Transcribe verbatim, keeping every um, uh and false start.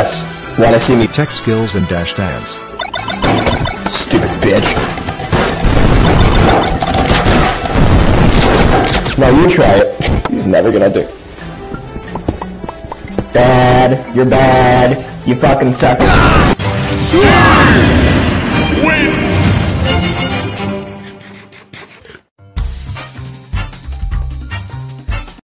Yes. Wanna see me Tech skills and dash dance. stupid bitch. No, you try it. He's never gonna do. Bad. You're bad. You fucking suck.